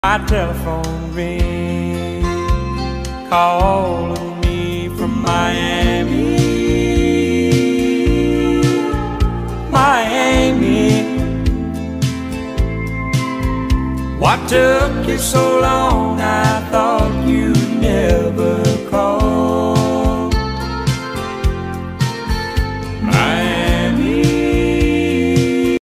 My telephone ring, calling me from Miami. Miami, what took you so long? I thought you'd never call.